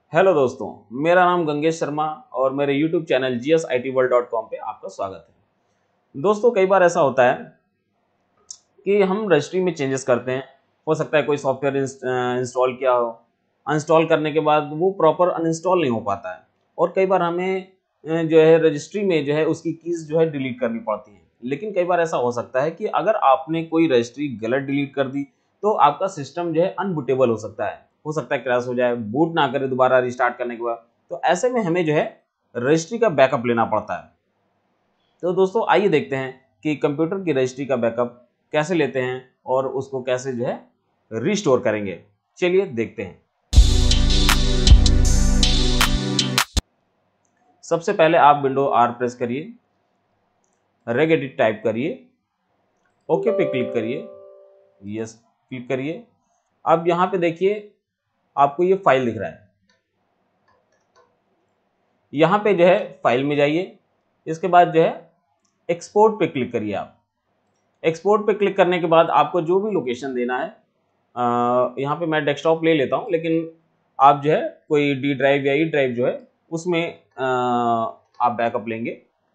Hello दोस्तों, मेरा नाम गंगेश शर्मा और मेरे YouTube चैनल gsitworld.com पे आपका स्वागत है। दोस्तों, कई बार ऐसा होता है कि हम रजिस्ट्री में चेंजेस करते हैं। हो सकता है कोई सॉफ्टवेयर इंस्टॉल किया हो, अनइंस्टॉल करने के बाद वो प्रॉपर अनइंस्टॉल नहीं हो पाता है और कई बार हमें जो है रजिस्ट्री में जो है उसकी कीज़ जो है डिलीट करनी पड़ती हैं। लेकिन कई बार ऐसा हो सकता है कि अगर आपने कोई रजिस्ट्री गलत डिलीट कर दी तो आपका सिस्टम जो है अनबूटेबल हो सकता है क्रैश हो जाए, बूट ना करे दोबारा रिस्टार्ट करने के बाद। तो ऐसे में हमें जो है रजिस्ट्री का बैकअप लेना पड़ता है। तो दोस्तों, आइए देखते हैं कि कंप्यूटर की रजिस्ट्री का बैकअप कैसे लेते हैं और उसको कैसे जो है रिस्टोर करेंगे। चलिए देखते हैं। सबसे पहले आप विंडो आर प्रेस करिए, रेगेडिट टाइप करिए, ओके पे क्लिक करिए, यस क्लिक करिए। अब यहाँ पे देखिए आपको ये फाइल दिख रहा है। यहाँ पे जो है फाइल में जाइए, इसके बाद जो है एक्सपोर्ट पे क्लिक करिए। आप एक्सपोर्ट पे क्लिक करने के बाद आपको जो भी लोकेशन देना है, यहाँ पे मैं डेस्कटॉप ले लेता हूँ, लेकिन आप जो है कोई डी ड्राइव या ई ड्राइव जो है उसमें आप बैकअप लेंगे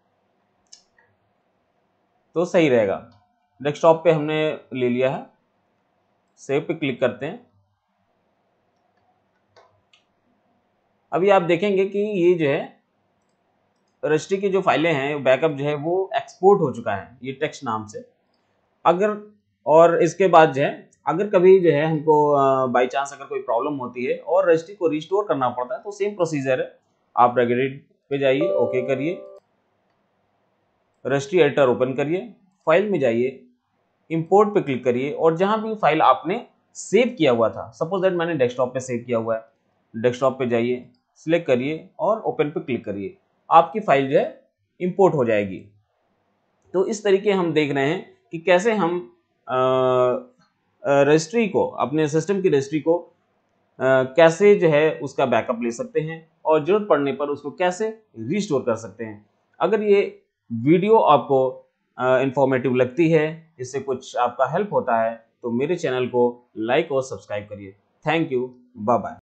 तो सही रहेगा। डेस्कटॉप पे हमने ले लिया है, सेव पे क्लिक करते हैं। अभी आप देखेंगे कि ये जो है रजिस्ट्री की जो फाइलें हैं, बैकअप जो है वो एक्सपोर्ट हो चुका है ये टेक्स्ट नाम से। अगर और इसके बाद जो है अगर कभी जो है हमको बाई चांस अगर कोई प्रॉब्लम होती है और रजिस्ट्री को रिस्टोर करना पड़ता है तो सेम प्रोसीजर है। आप रेगुलेट पे जाइए, ओके करिए, रजिस्ट्री एडिटर ओपन करिए, फाइल में जाइए, इंपोर्ट पे क्लिक करिए और जहां भी फाइल आपने सेव किया हुआ था, सपोज दैट मैंने डेस्कटॉप पे सेव किया हुआ है, डेस्कटॉप पे जाइए, सिलेक्ट करिए और ओपन पे क्लिक करिए। आपकी फाइल जो है इंपोर्ट हो जाएगी। तो इस तरीके हम देख रहे हैं कि कैसे हम रजिस्ट्री को, अपने सिस्टम की रजिस्ट्री को कैसे जो है उसका बैकअप ले सकते हैं और जरूरत पड़ने पर उसको कैसे रिस्टोर कर सकते हैं। अगर ये वीडियो आपको इंफॉर्मेटिव लगती है, इससे कुछ आपका हेल्प होता है, तो मेरे चैनल को लाइक और सब्सक्राइब करिए। Thank you, bye bye.